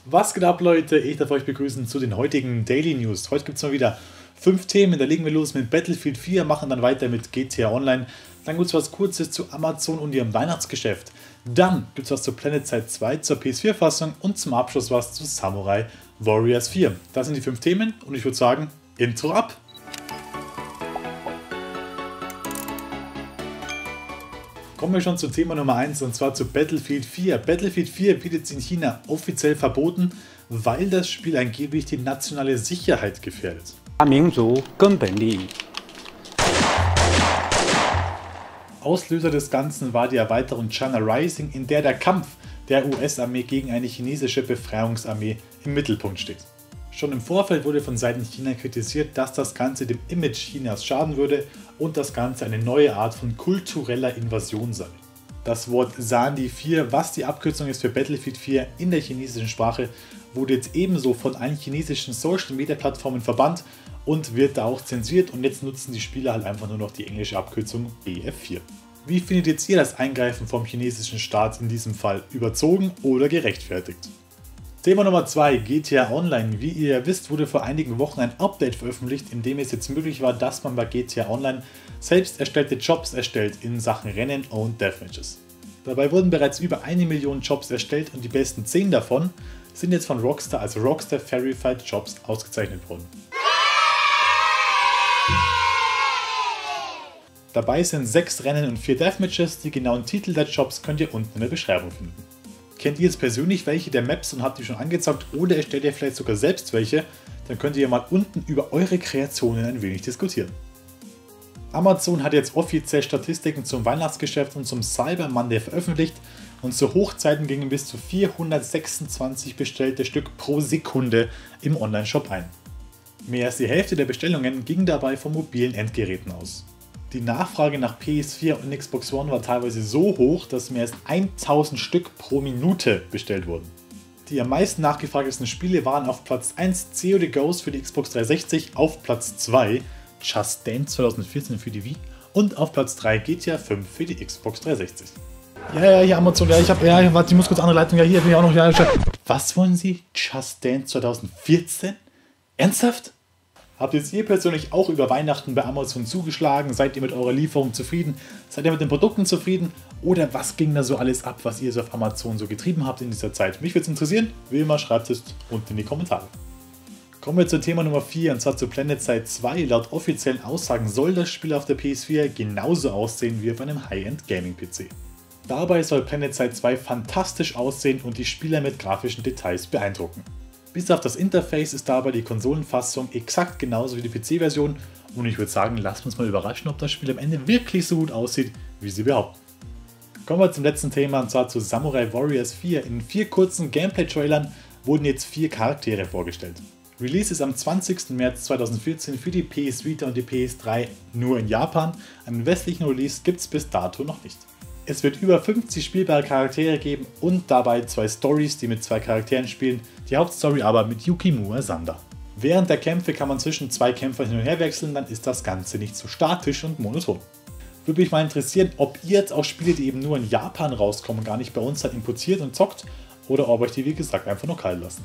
Was geht ab, Leute? Ich darf euch begrüßen zu den heutigen Daily News. Heute gibt es mal wieder 5 Themen. Da legen wir los mit Battlefield 4, machen dann weiter mit GTA Online. Dann gibt es was Kurzes zu Amazon und ihrem Weihnachtsgeschäft. Dann gibt es was zu PlanetSide 2 zur PS4-Fassung und zum Abschluss was zu Samurai Warriors 4. Das sind die 5 Themen und ich würde sagen, Intro ab! Kommen wir schon zu Thema Nummer 1 und zwar zu Battlefield 4. Battlefield 4 wird jetzt in China offiziell verboten, weil das Spiel angeblich die nationale Sicherheit gefährdet. Auslöser des Ganzen war die Erweiterung China Rising, in der der Kampf der US-Armee gegen eine chinesische Befreiungsarmee im Mittelpunkt steht. Schon im Vorfeld wurde von Seiten China kritisiert, dass das Ganze dem Image Chinas schaden würde und das Ganze eine neue Art von kultureller Invasion sei. Das Wort Sandy 4, was die Abkürzung ist für Battlefield 4 in der chinesischen Sprache, wurde jetzt ebenso von allen chinesischen Social Media Plattformen verbannt und wird da auch zensiert und jetzt nutzen die Spieler halt einfach nur noch die englische Abkürzung BF4. Wie findet jetzt ihr das Eingreifen vom chinesischen Staat in diesem Fall überzogen oder gerechtfertigt? Thema Nummer 2, GTA Online. Wie ihr wisst, wurde vor einigen Wochen ein Update veröffentlicht, in dem es jetzt möglich war, dass man bei GTA Online selbst erstellte Jobs erstellt in Sachen Rennen und Deathmatches. Dabei wurden bereits über 1 Million Jobs erstellt und die besten 10 davon sind jetzt von Rockstar als Rockstar Verified Jobs ausgezeichnet worden. Dabei sind 6 Rennen und 4 Deathmatches, die genauen Titel der Jobs könnt ihr unten in der Beschreibung finden. Kennt ihr jetzt persönlich welche der Maps und habt die schon angezockt oder erstellt ihr vielleicht sogar selbst welche, dann könnt ihr mal unten über eure Kreationen ein wenig diskutieren. Amazon hat jetzt offiziell Statistiken zum Weihnachtsgeschäft und zum Cyber Monday veröffentlicht und zu Hochzeiten gingen bis zu 426 bestellte Stück pro Sekunde im Onlineshop ein. Mehr als die Hälfte der Bestellungen ging dabei von mobilen Endgeräten aus. Die Nachfrage nach PS4 und Xbox One war teilweise so hoch, dass mehr als 1000 Stück pro Minute bestellt wurden. Die am meisten nachgefragtesten Spiele waren auf Platz 1 COD Ghost für die Xbox 360, auf Platz 2 Just Dance 2014 für die Wii und auf Platz 3 GTA 5 für die Xbox 360. Ja, hier Amazon, warte, ich muss kurz andere Leitung, hier bin ich auch noch, Was wollen Sie? Just Dance 2014? Ernsthaft? Habt jetzt ihr persönlich auch über Weihnachten bei Amazon zugeschlagen? Seid ihr mit eurer Lieferung zufrieden? Seid ihr mit den Produkten zufrieden? Oder was ging da so alles ab, was ihr so auf Amazon so getrieben habt in dieser Zeit? Mich würde es interessieren. Wie immer, schreibt es unten in die Kommentare. Kommen wir zu Thema Nummer 4 und zwar zu PlanetSide 2. Laut offiziellen Aussagen soll das Spiel auf der PS4 genauso aussehen wie auf einem High-End Gaming-PC. Dabei soll PlanetSide 2 fantastisch aussehen und die Spieler mit grafischen Details beeindrucken. Bis auf das Interface ist dabei die Konsolenfassung exakt genauso wie die PC-Version und ich würde sagen, lasst uns mal überraschen, ob das Spiel am Ende wirklich so gut aussieht, wie sie behaupten. Kommen wir zum letzten Thema und zwar zu Samurai Warriors 4. In 4 kurzen Gameplay-Trailern wurden jetzt 4 Charaktere vorgestellt. Release ist am 20. März 2014 für die PS Vita und die PS3 nur in Japan, einen westlichen Release gibt es bis dato noch nicht. Es wird über 50 spielbare Charaktere geben und dabei 2 Stories, die mit 2 Charakteren spielen, die Hauptstory aber mit Yukimura Sanda. Während der Kämpfe kann man zwischen 2 Kämpfern hin und her wechseln, dann ist das Ganze nicht so statisch und monoton. Würde mich mal interessieren, ob ihr jetzt auch Spiele, die eben nur in Japan rauskommen, gar nicht bei uns dann importiert und zockt oder ob euch die wie gesagt einfach nur kalt lassen.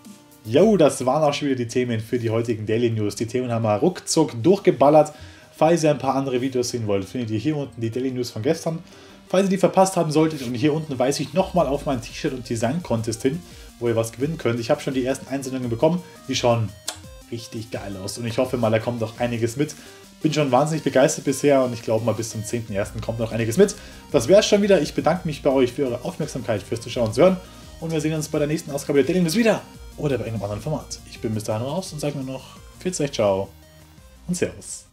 Jo, das waren auch schon wieder die Themen für die heutigen Daily News. Die Themen haben wir ruckzuck durchgeballert. Falls ihr ein paar andere Videos sehen wollt, findet ihr hier unten die Daily News von gestern. Falls ihr die verpasst haben solltet und hier unten weise ich nochmal auf mein T-Shirt und Design Contest hin, wo ihr was gewinnen könnt. Ich habe schon die ersten Einsendungen bekommen, die schauen richtig geil aus und ich hoffe mal, da kommt noch einiges mit. Bin schon wahnsinnig begeistert bisher und ich glaube mal bis zum 10.01. kommt noch einiges mit. Das wäre es schon wieder. Ich bedanke mich bei euch für eure Aufmerksamkeit, fürs Zuschauen und Hören und wir sehen uns bei der nächsten Ausgabe der Daily News wieder oder bei irgendeinem anderen Format. Ich bin bis dahin raus und sage nur noch Ciao und Servus.